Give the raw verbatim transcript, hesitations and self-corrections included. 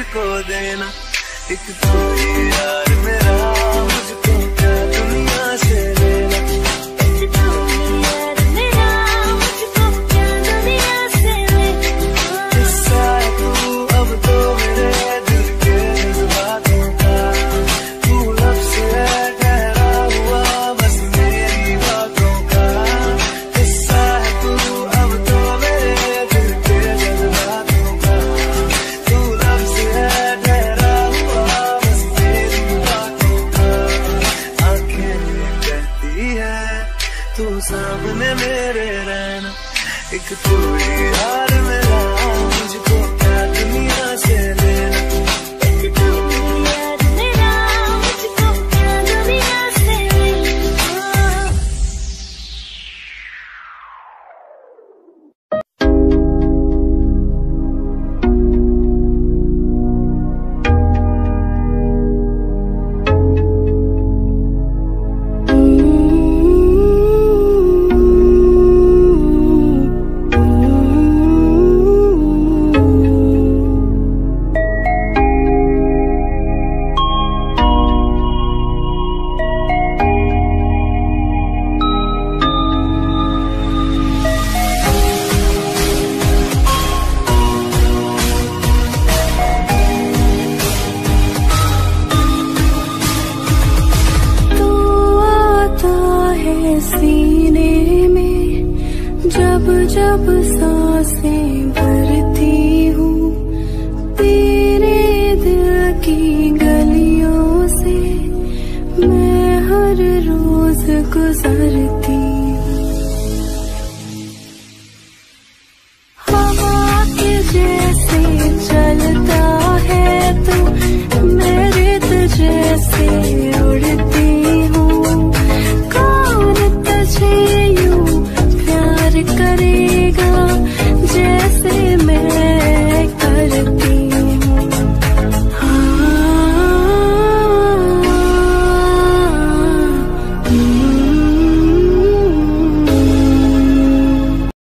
मुझको देना, एक तू ही यार मेरा, मुझको क्या दुनिया से लेना, एक तू ही यार मेरा, मुझको क्या दुनिया से लेना। हिस्सा है तू अब तो मेरे दिल के जज्बातों का, तू लफ्ज़ है ठहरा हुआ बस मेरी बातों का। हिस्सा है तू अब तो मेरे दिल के जज्बातों का, तू लफ्ज़ है ठहरा हुआ बस मेरी बातों का। आंखें कहती है तू सामने मेरे रहना, एक तू ही यार मेरा, मुझको क्या दुनिया से लेना, एक तू ही यार मेरा, मुझको क्या दुनिया से लेना। सीने में जब जब सांसें भरती